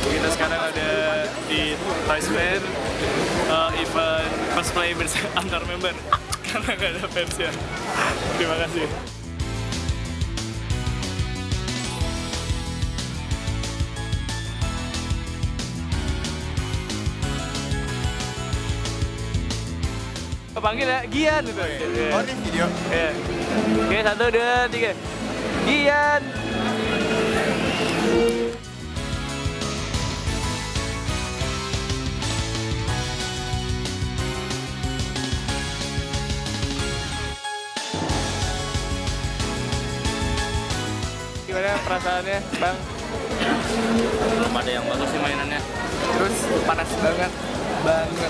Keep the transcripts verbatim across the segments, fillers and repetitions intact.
Kita sekarang ada di Toys Fair, uh, event cosplay bersama antar member karena nggak ada fans ya. Terima kasih. Panggil ya, Gian gitu. Oh, ini video. Ya. Oke, satu, dua, tiga. Gian. Gimana perasaannya, Bang? Belum ada yang bagus sih mainannya. Terus panas banget, banget.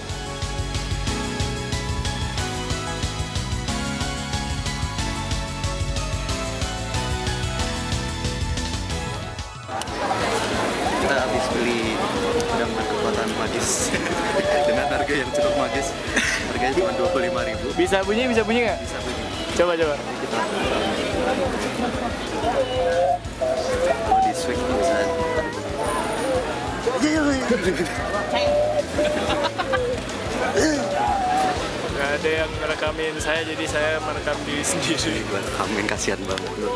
Kita habis beli pedang berkekuatan magis dengan harga yang cukup magis. Harganya cuma dua puluh lima ribu. Bisa bunyi, bisa bunyi nggak? Bisa bunyi. Coba, coba. Kita kalau di swing bisa. Nggak ada yang ngerekamin saya, jadi saya merekam diri sendiri. Buat kamen kasihan banget lu.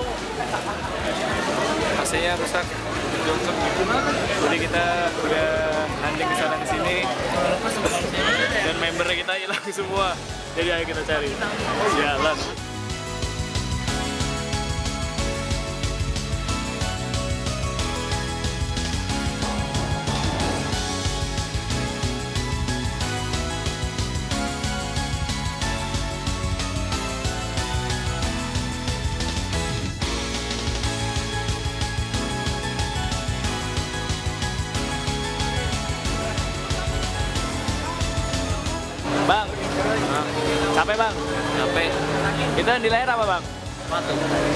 A C-nya rusak. Jadi kita udah landing ke sana sini dan membernya kita hilang semua. Jadi ayo kita cari. Jalan. Bang, capek bang? Capek. Itu yang di layar apa bang? Sepatu.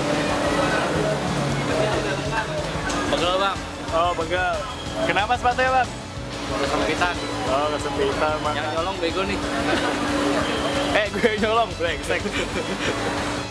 Pegel bang. Oh begal. Kenapa sepatunya bang? Kesempitan. Oh kesempitan bang. Yang nyolong bego nih. Eh gue yang nyolong, brengsek.